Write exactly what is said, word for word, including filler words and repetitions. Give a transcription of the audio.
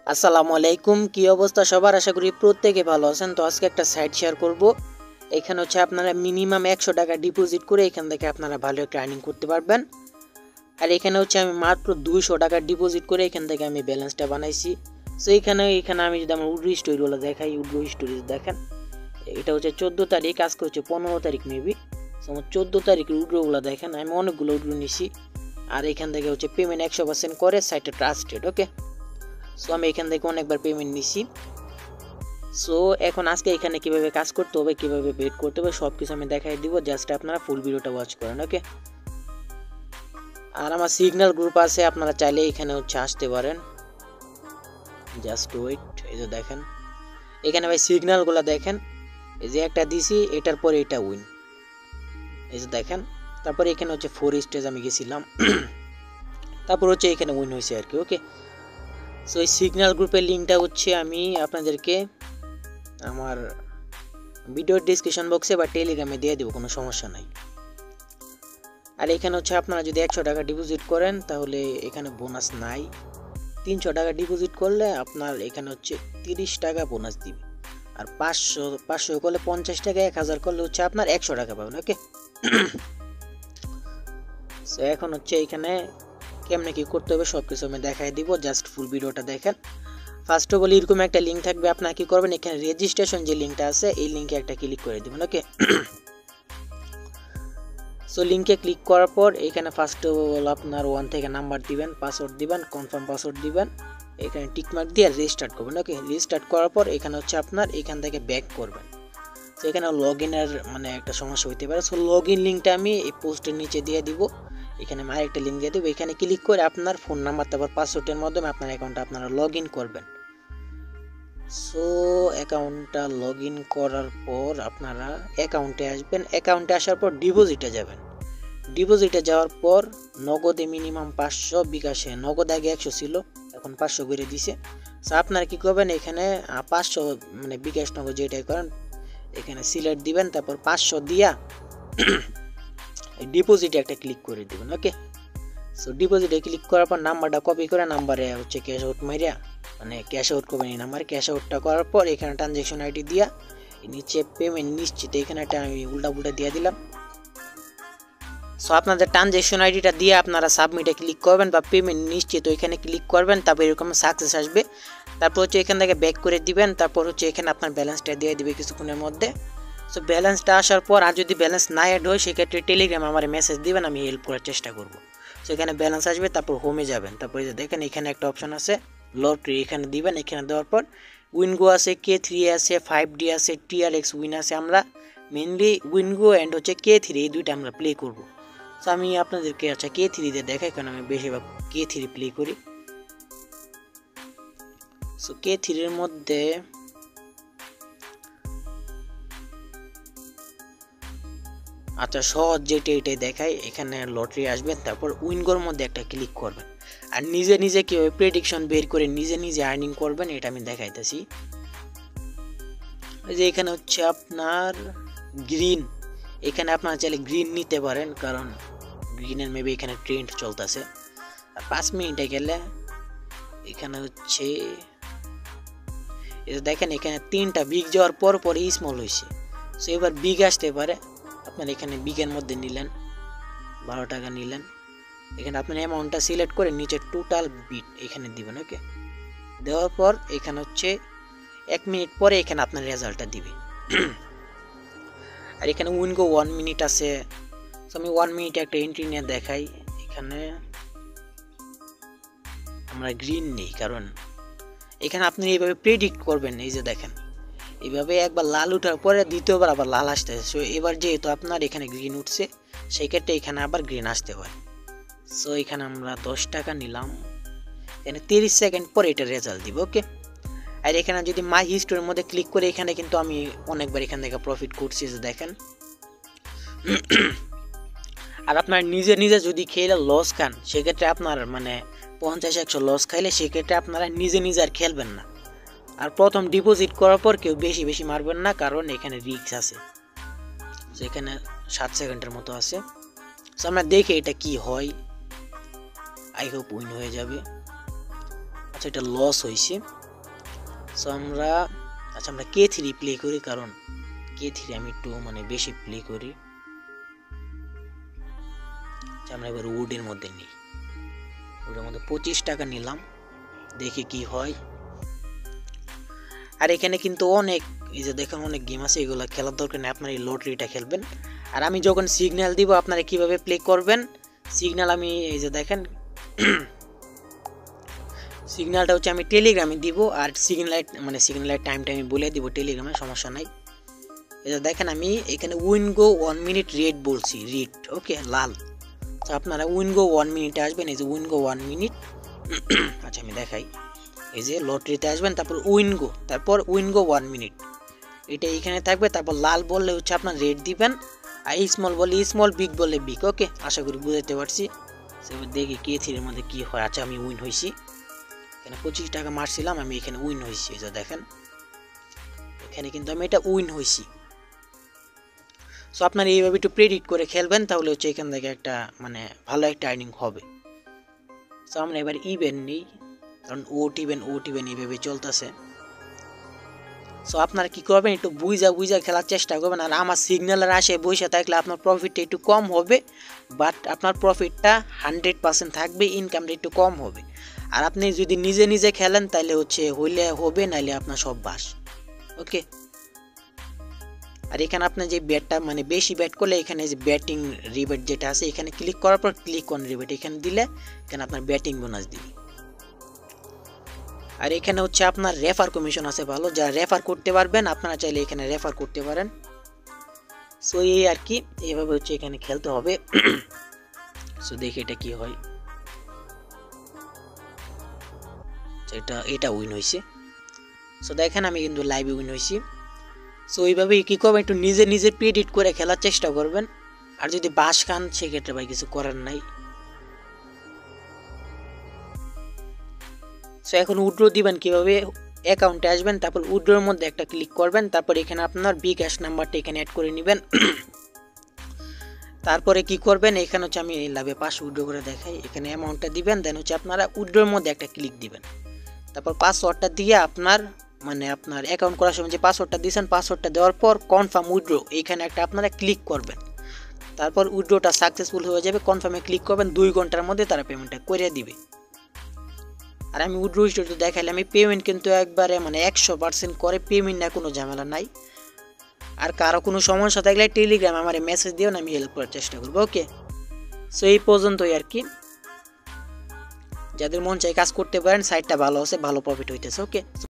আসসালামু আলাইকুম, কি অবস্থা সবার? আশা করি প্রত্যেকে ভালো আছেন। তো আজকে একটা সাইট শেয়ার করব। এখানে হচ্ছে আপনারা মিনিমাম একশো টাকা ডিপোজিট করে এখান থেকে আপনারা ভালো একটা আর্নিং করতে পারবেন। আর এখানে হচ্ছে আমি মাত্র দুইশো টাকা ডিপোজিট করে এখান থেকে আমি ব্যালেন্সটা বানাইছি। সো এখানে এখানে আমি যদি আমার উড্রো স্টোরিগুলো দেখাই, উড্রো স্টোরিজ দেখেন, এটা হচ্ছে চোদ্দো তারিখ, আজকে হচ্ছে পনেরো তারিখ মেবি। সো আমার চোদ্দো তারিখের উড্রোগুলো দেখেন, আমি অনেকগুলো উড্রো নিছি। আর এখান থেকে হচ্ছে পেমেন্ট একশো পার্সেন্ট করে, সাইটটা ট্রাস্টেড। ওকে, সো আমি এখান থেকে অনেকবার পেমেন্ট নিছি। সো এখন আজকে এখানে কিভাবে কাজ করতে হবে, কিভাবে পেড করতে হবে, সব কিছু আমি দেখাই দিব। জাস্ট আপনারা ফুল ভিডিওটা ওয়াচ করেন। ওকে, আর আমার সিগন্যাল গ্রুপ আছে, আপনারা চাইলে এখানে হচ্ছে আসতে পারেন। জাস্ট ওয়েট, এই যে দেখেন এখানে ভাই সিগন্যালগুলো দেখেন, এই যে একটা দিছি, এটার পরে এটা উইন, এই যে দেখেন। তারপরে এখানে হচ্ছে ফোর স্টেজ আমি গেছিলাম, তারপর হচ্ছে এখানে উইন হয়েছে আর কি। ওকে, সো এই সিগন্যাল গ্রুপের লিঙ্কটা হচ্ছে আমি আপনাদেরকে আমার ভিডিওর ডিসক্রিপশন বক্সে বা টেলিগ্রামে দিয়ে দেবো, কোনো সমস্যা নাই। আর এখানে হচ্ছে আপনারা যদি একশো টাকা ডিপোজিট করেন তাহলে এখানে বোনাস নাই। তিনশো টাকা ডিপোজিট করলে আপনার এখানে হচ্ছে তিরিশ টাকা বোনাস দিবে। আর পাঁচশো পাঁচশো করলে পঞ্চাশ টাকা, এক হাজার করলে হচ্ছে আপনার একশো টাকা পাবেন। ওকে, সো এখন হচ্ছে এখানে কেমনে কি করতে হবে সব কিছু আমি দেখাই দিব। জাস্ট ফুল ভিডিওটা দেখেন। ফার্স্ট অফ অল এরকম একটা লিঙ্ক থাকবে, আপনারা কি করবেন, এখানে রেজিস্ট্রেশন যে লিঙ্কটা আছে এই লিঙ্কে একটা ক্লিক করে দিবেন। ওকে, সো লিঙ্কে ক্লিক করার পর এখানে ফার্স্ট অফ অল আপনার ওয়ান থেকে নাম্বার দিবেন, পাসওয়ার্ড দিবেন, কনফার্ম পাসওয়ার্ড দিবেন, এখানে টিকমার্ক দিয়ে রেজিস্টার্ট করবেন। ওকে, রেজিস্টার্ট করার পর এখানে হচ্ছে আপনার এখান থেকে ব্যাক করবেন। সো এখানে লগ ইনের মানে একটা সমস্যা হইতে পারে। সো লগ ইন লিঙ্কটা আমি এই পোস্টের নিচে দিয়ে দিব। এখানে আমি আরেকটা লিঙ্ক দিয়ে দেবো, এখানে ক্লিক করে আপনার ফোন নাম্বার তারপর পাসওয়ার্ডের মাধ্যমে আপনার অ্যাকাউন্টটা আপনারা লগ ইন করবেন। সো অ্যাকাউন্টটা লগ ইন করার পর আপনারা অ্যাকাউন্টে আসবেন। অ্যাকাউন্টে আসার পর ডিপোজিটে যাবেন। ডিপোজিটে যাওয়ার পর নগদে মিনিমাম পাঁচশো, বিকাশে নগদ আগে একশো ছিল, এখন পাঁচশো করে দিছে। সো আপনারা কী করবেন, এখানে পাঁচশো মানে বিকাশ নগদ যেটাই করেন এখানে সিলেক্ট দিবেন, তারপর পাঁচশো দিয়া ডিপোজিটে একটা ক্লিক করে দিবেন। ওকে, সো ডিপোজিটে ক্লিক করার পর নাম্বারটা কপি করে নাম্বারে হচ্ছে ক্যাশ আউট মারিয়া মানে ক্যাশ আউট করবেন। এই নাম্বারে ক্যাশ আউটটা করার পর এখানে ট্রানজ্যাকশন আইডি দিয়া নিচে পেমেন্ট নিশ্চিত, এখানে একটা আমি উল্টা উল্টা দিয়ে দিলাম। সো আপনাদের ট্রানজ্যাকশন আইডিটা দিয়ে আপনারা সাবমিটে ক্লিক করবেন বা পেমেন্ট নিশ্চিত ওইখানে ক্লিক করবেন, তারপর এরকম সাকসেস আসবে। তারপর হচ্ছে এখান থেকে ব্যাক করে দিবেন, তারপর হচ্ছে এখানে আপনার ব্যালেন্সটা দিয়ে দিবে কিছুক্ষণের মধ্যে। সো ব্যালেন্সটা আসার পর আর যদি ব্যালেন্স না অ্যাড হয় সেক্ষেত্রে টেলিগ্রামে আমার মেসেজ দিবেন, আমি হেল্প করার চেষ্টা করব। সো এখানে ব্যালেন্স আসবে, তারপর হোমে যাবেন, তারপর এই যে দেখেন এখানে একটা অপশন আছে লটারি, এখানে দিবেন। এখানে দেওয়ার পর উইনগো আছে, কে থ্রি আছে, ফাইভ ডি আছে, টিআর এক্স উইন আছে। আমরা মেনলি উইনগো অ্যান্ড হচ্ছে কে থ্রি এই দুইটা আমরা প্লে করব। সো আমি আপনাদেরকে আচ্ছা কে থ্রিতে দেখাই, কারণ আমি বেশিরভাগ কে থ্রি প্লে করি। সো কে থ্রির মধ্যে আচ্ছা সহজ যেটা এটাই দেখাই, এখানে লটারি আসবেন, তারপর উইনগোর মধ্যে একটা ক্লিক করবেন। আর নিজে নিজে কীভাবে প্রেডিকশন বের করে নিজে নিজে আর্নিং করবেন এটা আমি দেখাইতেছি। এই যে এখানে হচ্ছে আপনার গ্রিন, এখানে আপনারা চাইলে গ্রিন নিতে পারেন, কারণ গ্রিনের মেবি এখানে ট্রেন্ড চলতেছে। আর পাঁচ মিনিটে গেলে এখানে হচ্ছে এই দেখেন এখানে তিনটা বিগ যাওয়ার পর পরে স্মল হয়েছে। সো এবার বিগ আসতে পারে, আপনার এখানে বিগের মধ্যে নিলেন, বারো টাকা নিলেন, এখানে আপনার অ্যামাউন্টটা সিলেক্ট করে নিচে টোটাল বিট এখানে দিবেন। ওকে, দেওয়ার পর এখানে হচ্ছে এক মিনিট পরে এখানে আপনার রেজাল্টটা দিবে। আর এখানে উইনগো ওয়ান মিনিট আছে। তো আমি ওয়ান মিনিটে একটা এন্ট্রি নিয়ে দেখাই। এখানে আমরা গ্রিন নেই, কারণ এখানে আপনি এইভাবে প্রেডিক্ট করবেন। এই যে দেখেন এইভাবে একবার লাল উঠার পরে দ্বিতীয়বার আবার লাল আসতেছে। সো এবার যেহেতু আপনার এখানে গ্রিন উঠছে সেই ক্ষেত্রে এখানে আবার গ্রিন আসতে হয়। সো এখানে আমরা দশ টাকা নিলাম, এখানে তিরিশ সেকেন্ড পরে এটা রেজাল্ট দিব। ওকে, আর এখানে যদি মাই হিস্টোরির মধ্যে ক্লিক করে এখানে কিন্তু আমি অনেকবার এখান থেকে প্রফিট করছি, যে দেখেন। আর আপনার নিজে নিজে যদি খেলে লস খান সেক্ষেত্রে আপনার মানে পঞ্চাশ একশো লস খাইলে সেক্ষেত্রে আপনারা নিজে নিজে আর খেলবেন না। আর প্রথম ডিপোজিট করার পর কেউ বেশি বেশি মারবেন না, কারণ এখানে রিস্ক আছে। সেখানে সাত সেকেন্ডের মতো আছে। সো আমরা দেখি এটা কি হয়, আই হোপ উইন হয়ে যাবে। আচ্ছা এটা লস হয়েছে। সো আমরা আচ্ছা আমরা কে থ্রি প্লে করি, কারণ কে থ্রি আমি একটু মানে বেশি প্লে করি। আচ্ছা আমরা এবার উডের মধ্যে নিই, উডের মধ্যে পঁচিশ টাকা নিলাম, দেখি কি হয়। আর এখানে কিন্তু অনেক এই যে দেখেন অনেক গেম আছে, এগুলো খেলার দরকার নেই, আপনার এই লটারিটা খেলবেন। আর আমি যখন সিগন্যাল দিব আপনারা কিভাবে প্লে করবেন, সিগন্যাল আমি এই যে দেখেন সিগন্যালটা হচ্ছে আমি টেলিগ্রামে দিব, আর সিগন্যাল মানে সিগন্যালের টাইমটা আমি বলে দিব টেলিগ্রামে, সমস্যা নাই। এই যে দেখেন আমি এখানে Wingo one minute red বলছি, রেড ওকে লাল। তো আপনারা উইন গো ওয়ান মিনিটে আসবেন, এই যে উইন গো ওয়ান মিনিট। আচ্ছা আমি দেখাই, এই যে লটারিতে আসবেন, তারপর উইন গো, তারপর উইন গো ওয়ান মিনিট, এটা এখানে থাকবে। তারপর লাল বললে হচ্ছে আপনার রেড দিবেন, আর স্মল বললে স্মল, বিগ বললে বিগ। ওকে আশা করি বুঝাতে পারছি। সেবার দেখি কে থ্রির মধ্যে কি হয়। আচ্ছা আমি উইন হয়েছি, এখানে পঁচিশ টাকা মারছিলাম, আমি এখানে উইন হয়েছি। এই যে দেখেন এখানে কিন্তু আমি এটা উইন হয়েছি। সো আপনারা এইভাবে একটু প্রেডিক্ট করে খেলবেন, তাহলে হচ্ছে এখান থেকে একটা মানে ভালো একটা আর্নিং হবে। সো আমরা এবার ইভেন্ট নিই, কারণ ওট ইভেন্ট ওট ইভেন্ট এইভাবে চলতেছে। সো আপনারা কি করবেন, একটু বুঝা বুঝা খেলার চেষ্টা করবেন। আর আমার সিগন্যালের আসে বসে থাকলে আপনার প্রফিটটা একটু কম হবে, বাট আপনার প্রফিটটা হান্ড্রেড পার্সেন্ট থাকবে, ইনকামটা একটু কম হবে। আর আপনি যদি নিজে নিজে খেলেন তাহলে হচ্ছে হইলে হবে, নাইলে আপনার সব বাস। ওকে আর এখানে আপনার যে ব্যাটটা মানে বেশি ব্যাট করলে এখানে যে ব্যাটিং রিবেট যেটা আছে, এখানে ক্লিক করার পর ক্লিক অন রিবেট এখানে দিলে এখানে আপনার ব্যাটিং বোনাস দিবে। আর এখানে হচ্ছে আপনার রেফার কমিশন আছে ভালো, যারা রেফার করতে পারবেন আপনারা চাইলে এখানে রেফার করতে পারেন। সো এই আর কি, এইভাবে হচ্ছে এখানে খেলতে হবে। সো দেখি এটা কি হয়। এটা এটা উইন হয়েছে। সো দেখেন আমি কিন্তু লাইভে উইন হয়েছি। সো এইভাবে কী করবেন, একটু নিজে নিজে প্রেডিক্ট করে খেলার চেষ্টা করবেন। আর যদি বাস খান সেক্ষেত্রে ভাই কিছু করার নাই। সো এখন উইথড্র দিবেন কিভাবে, অ্যাকাউন্টে আসবেন, তারপর উইথড্রোর মধ্যে একটা ক্লিক করবেন, তারপর এখানে আপনার বি ক্যাশ নাম্বারটা এখানে অ্যাড করে নেবেন। তারপরে কি করবেন, এখানে হচ্ছে আমি লাভে পাঁচ উইথড্র করে দেখাই, এখানে অ্যামাউন্টটা দিবেন, দেন হচ্ছে আপনারা উইথড্রোর মধ্যে একটা ক্লিক দিবেন। তারপর পাসওয়ার্ডটা দিয়ে আপনার মানে আপনার অ্যাকাউন্ট করার সময় যে পাসওয়ার্ডটা দিয়েছেন, পাসওয়ার্ডটা দেওয়ার পর কনফার্ম উইথড্র এইখানে একটা আপনারা ক্লিক করবেন। তারপর উইথড্রটা সাকসেসফুল হয়ে যাবে, কনফার্মে ক্লিক করবেন, দুই ঘন্টার মধ্যে তারা পেমেন্টটা করে দিবে। আর আমি উইথড্র হিস্ট্রি দেখাইলে আমি পেমেন্ট কিন্তু একবারে মানে একশো পার্সেন্ট করে পেমেন্ট, না কোনো ঝামেলা নাই। আর কারো কোনো সমস্যা থাকলে টেলিগ্রামে আমার মেসেজ দিও, না আমি হেল্প করার চেষ্টা করবো। ওকে সো এই পর্যন্তই আর কি, যাদের মন চাই কাজ করতে পারেন, সাইটটা ভালো আছে, ভালো প্রফিট হইতেছে। ওকে।